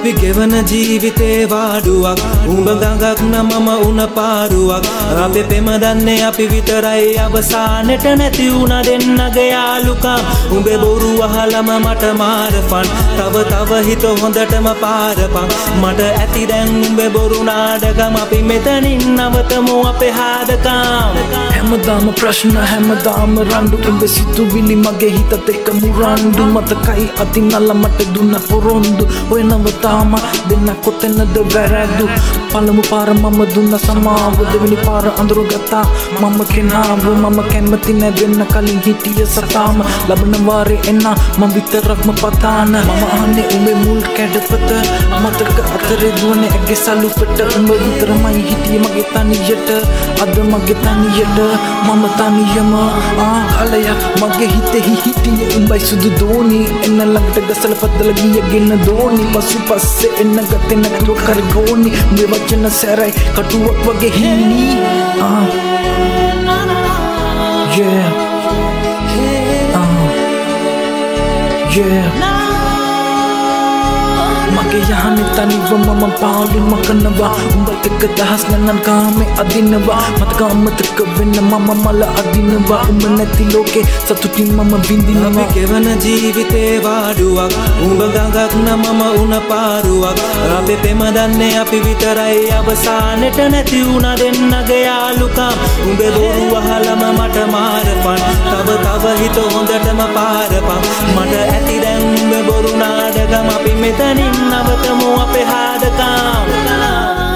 අපි ගෙවන ජීවිතේ වාඩුවක් උඹ ගඟක් නමම උන පාරුවක් අපේ පෙම දන්නේ අපි විතරයි අවසානෙට නැති වුණ දෙන්නගේ යාළුකම් උඹේ බොරු අහලම මට මාරපන් තව හිත හොඳටම පාරපන් මට ඇති දැන් උඹේ බොරු නාඩගම අපි මෙතනින් නවතමු අපේ හාදකම් හැමදාම ප්‍රශ්න හැමදාම රණ්ඩු උඹේ සිතුවිලි මගේ හිතත් එක්ක මුරණ්ඩු මතකයි අතින් අල්ල මට දුන්න පොරොන්දු ඔය නවතාම දෙන්න කොතැනද වැරැද්දු පළමු පාර මම දුන්න සමාව දෙවෙනි පාර අඳුරගත්තා මම කෙනාව මම කැමති නැවෙන්න කලින් හිටිය සතාම ලබන වාරේ එන්න මම විතරක්ම පතාන මම අහන්නේ උඹේ මුල් කැඩපත මතක අතරේ දුවන්නේ ඇගේ සලුපට උඹ විතරමයි හිටියේ මගේ තනියට අද මගේ තනියට මම තනියම කලයක් මගේ හිතේ හිටියේ උඹයි සුදු දෝනි එන්න ළඟට ගසල පදල ගියගෙන දෝනි පසු පස්සේ එන්න ගතේ නැතුව කරගෝනි මේ වචන සැරයි කටුවක් වගේ හිනි මගේ යහනේ තනිව මම පාළුම කරනවා උඹත් එක්ක දහස් ගණන් කාමේ අදිනවා මතක අමතක වෙන්න මම මල අදිනවා උඹ නැති ලෝකේ සතුටින් මම විඳිනවා අපි ගෙවන ජීවිතේ වාඩුවක් උඹ ගඟක් නමම උන පාරුවක් අපේ පෙම දන්නේ අපි විතරයි අවසානෙට නැති වුණ දෙන්නගේ යාළුකම් උඹේ බොරු අහලම මට මාරපන් තව හිත හොඳටම පාරපන් මට ඇති දැන් උඹේ බොරු නාඩගම අපි මෙතනින් නවතමු අපේ හාදකම්